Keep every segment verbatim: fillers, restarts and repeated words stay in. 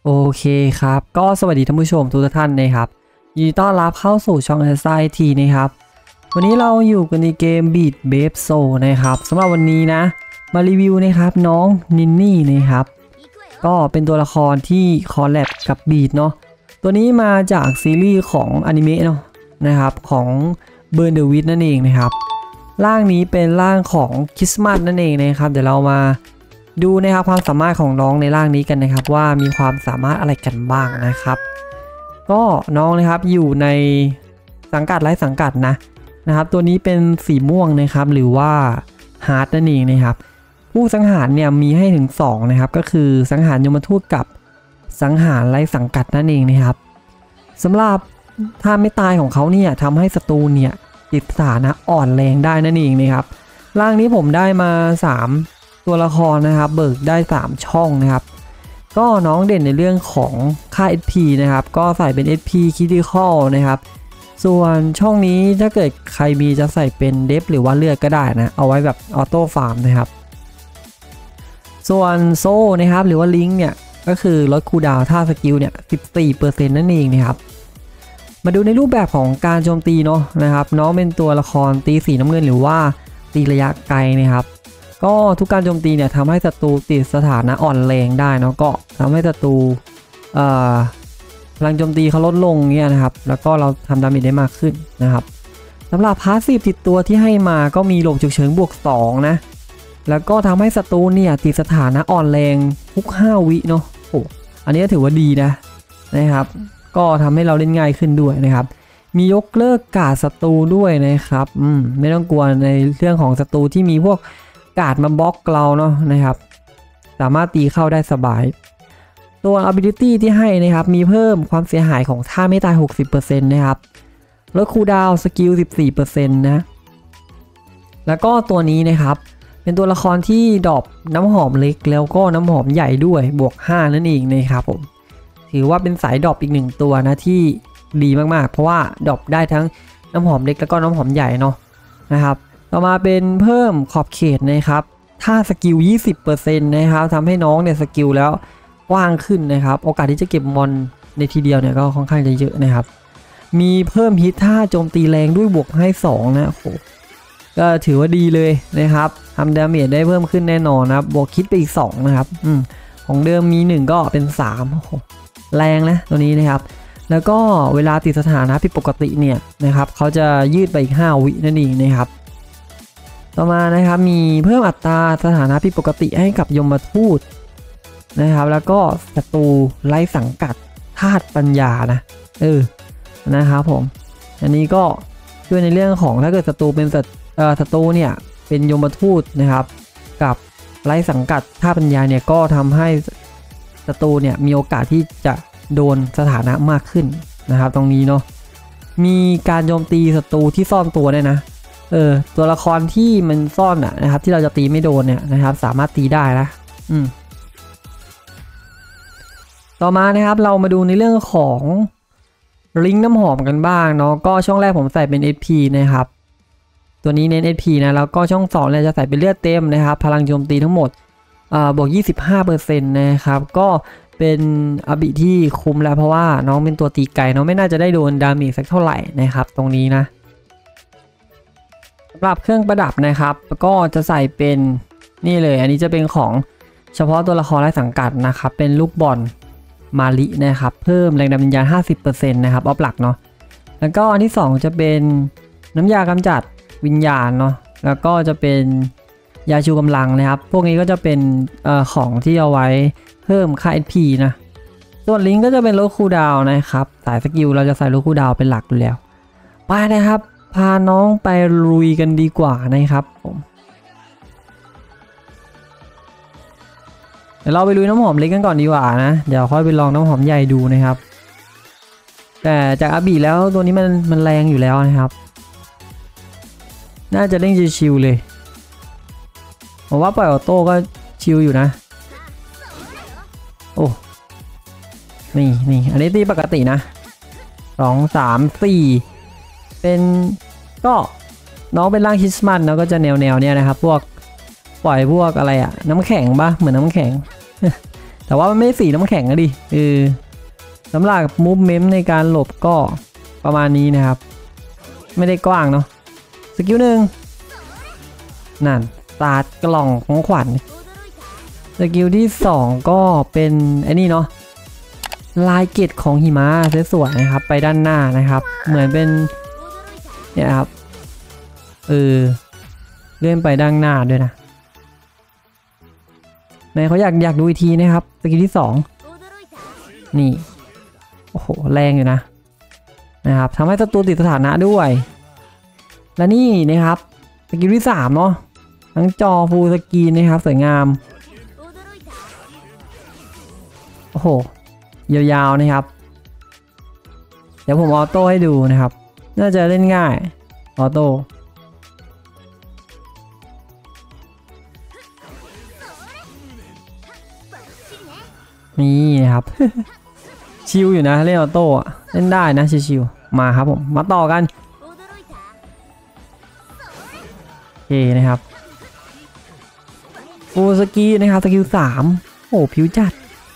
โอเคครับก็สวัสดีท่านผู้ชมทุกท่านนะครับยินดีต้อนรับเข้าสู่ช่อง เอส ไอ ที นะครับวันนี้เราอยู่กันในเกม Beat Babe Soul นะครับสำหรับวันนี้นะมารีวิวนะครับน้องนินนี่นะครับก็เป็นตัวละครที่คอลแลบกับ Beat เนาะตัวนี้มาจากซีรีส์ของอนิเมะเนาะนะครับของ Burn the Witch นั่นเองนะครับร่างนี้เป็นร่างของคริสต์มาสนั่นเองนะครับเดี๋ยวเรามาดูนะครับความสามารถของน้องในร่างนี้กันนะครับว่ามีความสามารถอะไรกันบ้างนะครับก็น้องนะครับอยู่ในสังกัดไร้สังกัดนะนะครับตัวนี้เป็นสีม่วงนะครับหรือว่าฮาร์ดนั่นเองนะครับผู้สังหารเนี่ยมีให้ถึงสองนะครับก็คือสังหารยมทูตกับสังหารไร้สังกัดนั่นเองนะครับสำหรับท่าไม่ตายของเขาเนี่ยทำให้ศัตรูเนี่ยติดสถานะอ่อนแรงได้นั่นเองนะครับร่างนี้ผมได้มาสามตัวละครนะครับเบิกได้สามช่องนะครับก็น้องเด่นในเรื่องของค่า เอส พี นะครับก็ใส่เป็น เอส พี Critical นะครับส่วนช่องนี้ถ้าเกิดใครมีจะใส่เป็นเดฟหรือว่าเลือดก็ได้นะเอาไว้แบบออโต้ฟาร์มนะครับส่วนโซ่นะครับหรือว่าลิงก์เนี่ยก็คือลดคูลดาวน์ท่าสกิลเนี่ย สิบสี่เปอร์เซ็นต์ นั่นเองนะครับมาดูในรูปแบบของการโจมตีเนาะนะครับน้องเป็นตัวละครตีสีน้ำเงินหรือว่าตีระยะไกลนะครับก็ทุกการโจมตีเนี่ยทำให้ศัตรูติดสถานะอ่อนแรงได้เนาะก็ทำให้ศัตรูพลังโจมตีเขาลดลงเนี่ยนะครับแล้วก็เราทำดาเมจได้มากขึ้นนะครับสำหรับพาสซีฟติดตัวที่ให้มาก็มีหลบฉุกเฉินบวกสองนะแล้วก็ทำให้ศัตรูเนี่ยติดสถานะอ่อนแรงทุกห้าวิเนาะโอ้อันนี้ถือว่าดีนะนะครับก็ทำให้เราเล่นง่ายขึ้นด้วยนะครับมียกเลิกการ์ดศัตรูด้วยนะครับอืมไม่ต้องกลัวในเรื่องของศัตรูที่มีพวกการ์ดมาบล็อกเราเนาะนะครับสามารถตีเข้าได้สบายตัว ability ที่ให้นะครับมีเพิ่มความเสียหายของท่าไม่ตาย หกสิบเปอร์เซ็นต์ นะครับลดคูลดาวน์สกิล สิบสี่เปอร์เซ็นต์ นะแล้วก็ตัวนี้นะครับเป็นตัวละครที่ดรอปน้ำหอมเล็กแล้วก็น้ำหอมใหญ่ด้วยบวกห้านั่นเองนะครับผมถือว่าเป็นสายดรอปอีกหนึ่งตัวนะที่ดีมากๆเพราะว่าดรอปได้ทั้งน้ำหอมเล็กแล้วก็น้ำหอมใหญ่เนาะนะครับต่อมาเป็นเพิ่มขอบเขตนะครับถ้าสกิล ยี่สิบเปอร์เซ็นต์ นะครับทำให้น้องเนี่ยสกิลแล้วกว้างขึ้นนะครับโอกาสที่จะเก็บมอนในทีเดียวเนี่ยก็ค่อนข้างจะเยอะนะครับมีเพิ่มฮิตท่าโจมตีแรงด้วยบวกให้สองนะโอ้ก็ถือว่าดีเลยนะครับทำดาเมจได้เพิ่มขึ้นแน่นอนนะครับบวกคิดไปอีกสองนะครับอืมของเดิมมีหนึ่งก็เป็นสามโอ้โหแรงนะตัวนี้นะครับแล้วก็เวลาติดสถานะผิดปกติเนี่ยนะครับเขาจะยืดไปอีกห้าวินั่นเองนะครับต่อมานะครับมีเพิ่มอัตราสถานะผิดปกติให้กับยมทูตนะครับแล้วก็ศัตรูไร้สังกัดธาตุปัญญานะเออนะครับผมอันนี้ก็ช่วยในเรื่องของถ้าเกิดศัตรูเป็นศัตรูเนี่ยเป็นยมทูตนะครับกับไร้สังกัดธาตุปัญญาเนี่ยก็ทำให้ศัตรูเนี่ยมีโอกาสที่จะโดนสถานะมากขึ้นนะครับตรงนี้เนาะมีการโจมตีศัตรูที่ซ่อนตัวได้นะเออตัวละครที่มันซ่อนอะนะครับที่เราจะตีไม่โดนเนี่ยนะครับสามารถตีได้นะอืมต่อมานะครับเรามาดูในเรื่องของลิงก์น้ำหอมกันบ้างเนาะก็ช่องแรกผมใส่เป็น เอส พี นะครับตัวนี้เน้น เอส พี นะแล้วก็ช่องสองเนี่ยจะใส่เป็นเลือดเต็มนะครับพลังโจมตีทั้งหมดอ่าบวก ยี่สิบห้าเปอร์เซ็นต์ นะครับก็เป็นอบิที่คุ้มแล้วเพราะว่าน้องเป็นตัวตีไกลเนาะไม่น่าจะได้โดนดาเมจสักเท่าไหร่นะครับตรงนี้นะสำหรับเครื่องประดับนะครับก็จะใส่เป็นนี่เลยอันนี้จะเป็นของเฉพาะตัวละครไร้สังกัดนะครับเป็นลูกบอลมาลินะครับเพิ่มแรงดันวิญญาณ ห้าสิบเปอร์เซ็นต์ นะครับออฟหลักเนาะแล้วก็อันที่สองจะเป็นน้ำยากำจัดวิญญาณเนาะแล้วก็จะเป็นยาชูกำลังนะครับพวกนี้ก็จะเป็นเอ่อของที่เอาไว้เพิ่มค่า เอส พี นะส่วนลิงก์ก็จะเป็นลดคูลดาวน์นะครับสายสกิลเราจะใส่ลดคูลดาวน์เป็นหลักอยู่แล้วไปนะครับพาน้องไปลุยกันดีกว่านะครับผมเดี๋ยวเราไปลุยน้ำหอมเล็กกันก่อนดีกว่านะเดี๋ยวค่อยไปลองน้ำหอมใหญ่ดูนะครับแต่จากอาบีแล้วตัวนี้มันมันแรงอยู่แล้วนะครับน่าจะเล่นชิวๆเลยผมว่าปล่อยออโต้ก็ชิวอยู่นะโอ้นี่นี่อันนี้ตีปกตินะสองสามสี่เป็นก็น้องเป็นร่างคริสต์มาสแล้วก็จะแนวแนวเนี้ยนะครับพวกปล่อยพวกอะไรอะน้ำแข็งปะเหมือนน้ำแข็งแต่ว่ามันไม่สีน้ำแข็งอะดิเออสำหรับมูฟเมนต์ในการหลบก็ประมาณนี้นะครับไม่ได้กว้างเนาะสกิลหนึ่งนั่นตาดกล่องของขวัญสกิลที่สองก็เป็นไอ้นี่เนาะลายเกตของหิมะสวยๆนะครับไปด้านหน้านะครับเหมือนเป็นเนี่ยครับเออเลื่อนไปด้านหน้าด้วยนะไหนเขาอยากอยากดูอีกทีนะครับสกิลที่สองนี่โอ้โหแรงอยู่นะนะครับทำให้ศัตรูติดสถานะด้วยและนี่นะครับสกิลที่สามเนาะทั้งจอฟูลสกรีนนะครับสวยงามโอ้โหยาวๆนะครับเดี๋ยวผมออโต้ให้ดูนะครับน่าจะเล่นง่ายออโต้นี่นะครับ ชิลอยู่นะเล่นออโต้เล่นได้นะชิลๆมาครับผมมาต่อกันโอเคนะครับฟูลสกรีนนะครับสกิลสามโอ้ผิวจัด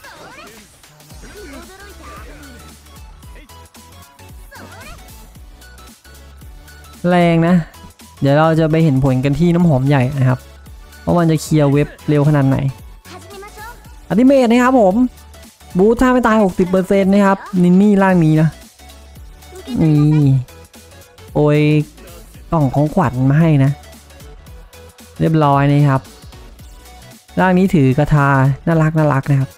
แรงนะเดี๋ยวเราจะไปเห็นผลกันที่น้ำหอมใหญ่นะครับเพราะมันจะเคลียร์เว็บเร็วขนาดไหนอัลติเมทนะครับผมบูทท่าไม่ตาย หกสิบเปอร์เซ็นต์ นะครับนินนี่ร่างนี้นะนี่โอ้ยกล่องของขวัญมาให้นะเรียบร้อยนะครับร่างนี้ถือกระทาน่ารักน่ารักนะครับ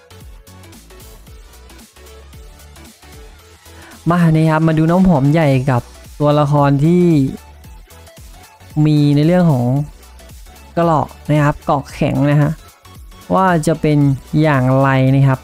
มาเนี่ยครับมาดูน้ำหอมใหญ่กับตัวละครที่มีในเรื่องของกระหลอกนะครับเกาะแข็งนะฮะว่าจะเป็นอย่างไรนะครับ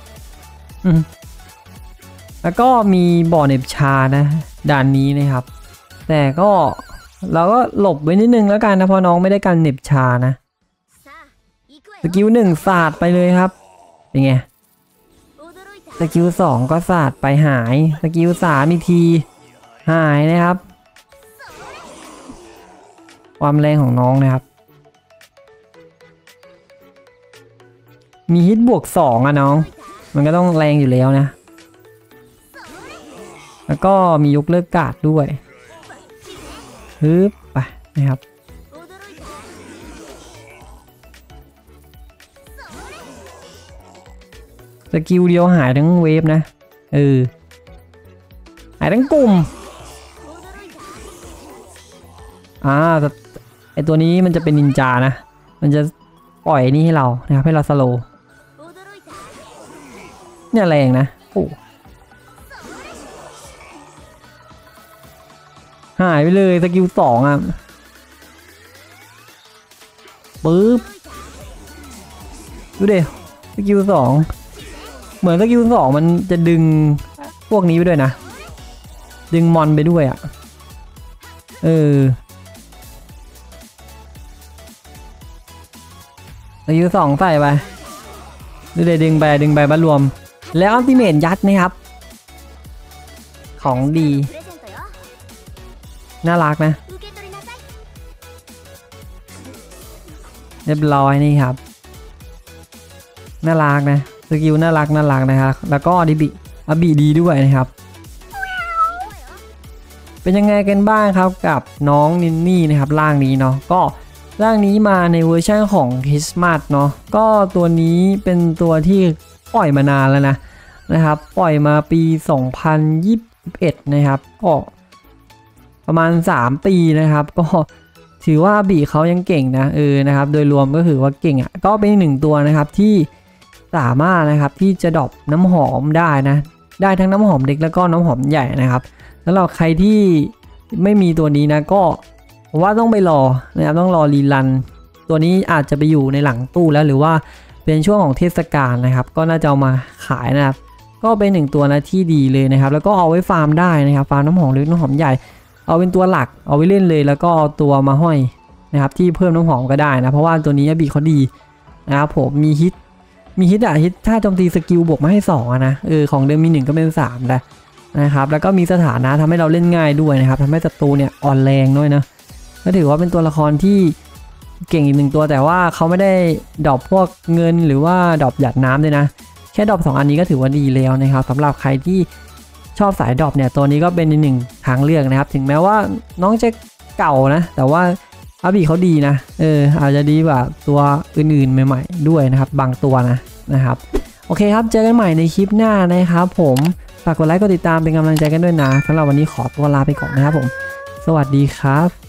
แล้วก็มีบ่อเน็บชานะด่านนี้นะครับแต่ก็เราก็หลบไว้นิดนึงแล้วกันนะเพราะน้องไม่ได้การเน็บชานะสกิลหนึ่งสาดไปเลยครับเป็นไงสกิลสองก็สาดไปหายสกิลสามอีกทีหายนะครับความแรงของน้องนะครับมีฮิตบวกสองอะน้องมันก็ต้องแรงอยู่แล้วนะแล้วก็มียกเลิกการ์ดด้วยฮึบไปนะครับสกิลเดียวหายทั้งเวฟนะเออหายทั้งกลุ่มอ่าไอตัวนี้มันจะเป็นนินจานะมันจะปล่อยนี่ให้เรานะครับให้เราสโลว์เนี่ยแรงนะโอ้หายไปเลยสกิลสองอ่ะปึ๊บดูเดี๋ยวสกิลสองเหมือนสกิลสองมันจะดึงพวกนี้ไปด้วยนะดึงมอนไปด้วยอ่ะเออสกิลสองใส่ไปดูเดี๋ยวดึงไปดึงไปมารวมแล้วอัลติเมทยัดนะครับของดีน่ารักนะเรียบร้อยนี่ครับน่ารักนะสกิลน่ารักน่ารักนะครับแล้วก็ดิบิอบิดีด้วยนะครับเป็นยังไงกันบ้างครับกับน้องนินนี่นะครับร่างนี้เนาะก็ร่างนี้มาในเวอร์ชันของคริสต์มาสเนาะก็ตัวนี้เป็นตัวที่ปล่อยมานานแล้วนะนะครับปล่อยมาปีสองพันยี่สิบเอ็ดนะครับก็ประมาณสามปีนะครับก็ถือว่าบีเขายังเก่งนะเออนะครับโดยรวมก็คือว่าเก่งอ่ะก็เป็นหนึ่งตัวนะครับที่สามารถนะครับที่จะดรอปน้ำหอมได้นะได้ทั้งน้ำหอมเด็กแล้วก็น้ำหอมใหญ่นะครับแล้วเราใครที่ไม่มีตัวนี้นะก็ว่าต้องไปรอนะครับต้องรอรีรันตัวนี้อาจจะไปอยู่ในหลังตู้แล้วหรือว่าเป็นช่วงของเทศกาลนะครับก็น่าจะเอามาขายนะครับก็เป็นหนึ่งตัวนะที่ดีเลยนะครับแล้วก็เอาไว้ฟาร์มได้นะครับฟาร์มน้ำหอมเล็กน้ำหอมใหญ่เอาเป็นตัวหลักเอาไว้เล่นเลยแล้วก็เอาตัวมาห้อยนะครับที่เพิ่มน้ำหอมก็ได้นะเพราะว่าตัวนี้บีเขาดีนะครับผมมีฮิตมีฮิตอะฮิตถ้าโจมตีสกิลบวกมาให้สองนะเออของเดิมมีหนึ่งก็เป็นสามได้นะครับแล้วก็มีสถานะทำให้เราเล่นง่ายด้วยนะครับทำให้ศัตรูเนี่ยอ่อนแรงด้วยนะก็ถือว่าเป็นตัวละครที่เก่งอีกหนึ่งตัวแต่ว่าเขาไม่ได้ดรอปพวกเงินหรือว่าดรอปหยาดน้ำด้วยนะแค่ดรอปสองอันนี้ก็ถือว่าดีแล้วนะครับสำหรับใครที่ชอบสายดรอปเนี่ยตัวนี้ก็เป็นอีกหนึ่งทางเลือกนะครับถึงแม้ว่าน้องจะเก่านะแต่ว่าอาบีเขาดีนะเอออาจจะดีกว่าตัวอื่นๆใหม่ๆด้วยนะครับบางตัวนะนะครับโอเคครับเจอกันใหม่ในคลิปหน้านะครับผมฝากกดไลค์กดติดตามเป็นกำลังใจกันด้วยนะสำหรับวันนี้ขอตัวลาไปก่อนนะครับผมสวัสดีครับ